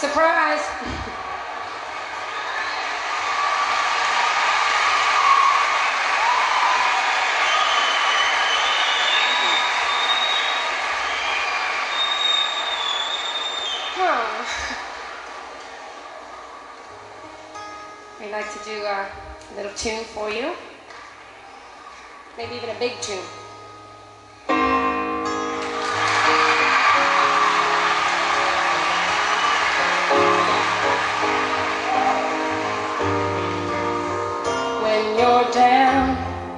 Surprise! I'd like to do a little tune for you. Maybe even a big tune. When you're down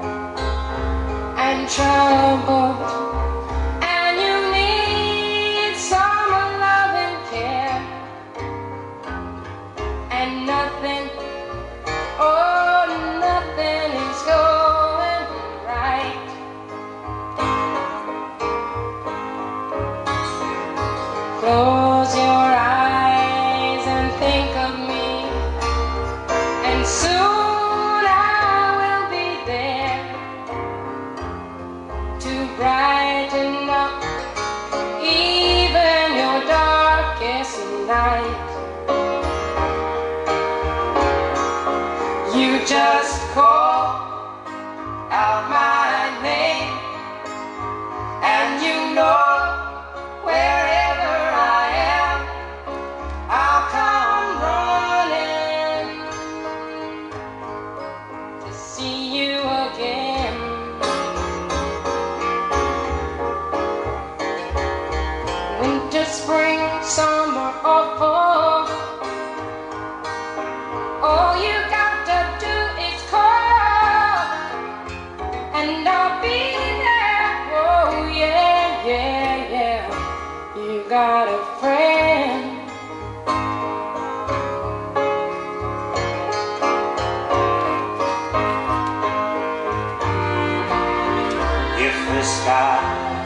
and troubled and you need some love and care, and nothing, oh, nothing is going right. Close your eyes and think of me, and soon I will be there to brighten up even your darkest night. You just call out my name, and you know wherever I am, I'll come running to see you again. Winter, spring, summer, or fall, all you got to do is call, and I'll be there. Oh yeah, yeah, yeah. You got a friend. If the sky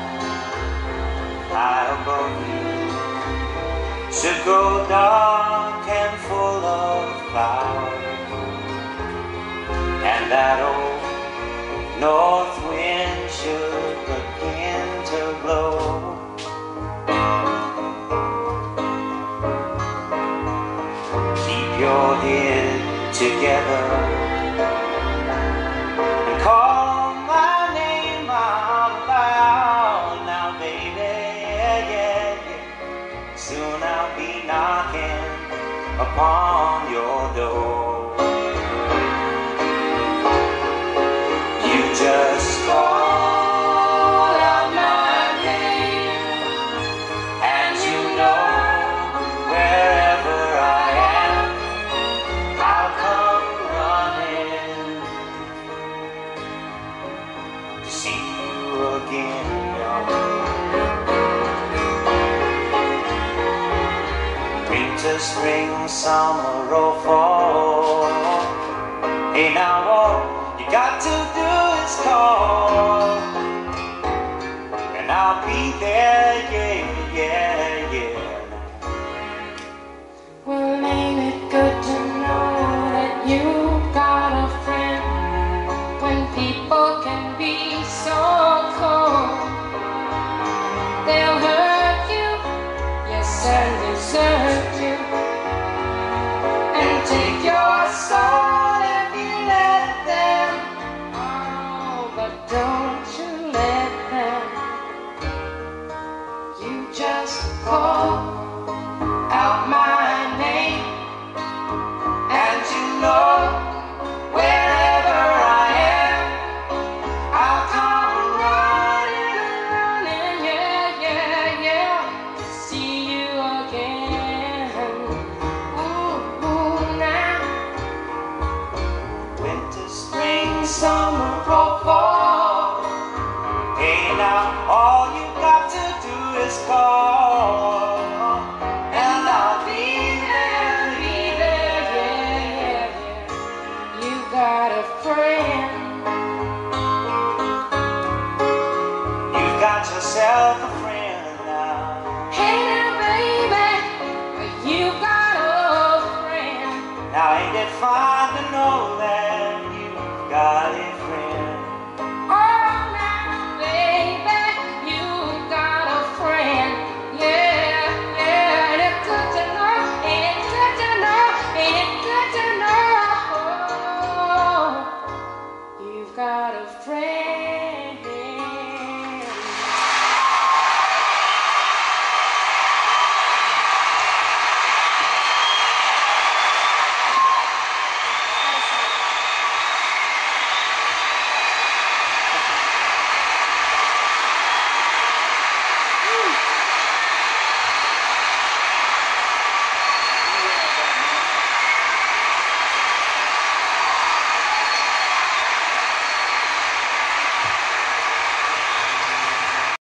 high above you should go dark and full of clouds, and that old north wind should begin to blow, keep your head together and call my name out loud. Now baby, yeah, yeah, yeah. Soon I'll be knocking upon your door. You just call out my name, and you know wherever I am, I'll come running to see you again. Winter, spring, summer, or fall, hey now all you got to do is call, and I'll be there, yeah, yeah, yeah. Well, ain't it good to know that you got a friend when people can be so cold? They'll hurt you, yes, and desert you, and take your soul if you let them. Oh, but don't you let them. You just call out my name, and you know wherever I am, I'll come running, running, yeah, yeah, yeah, to see you again. Ooh, ooh, now. Winter, spring, Summer or fall, hey now all you got to do is call, and I'll be there, yeah, yeah, yeah. You got a friend.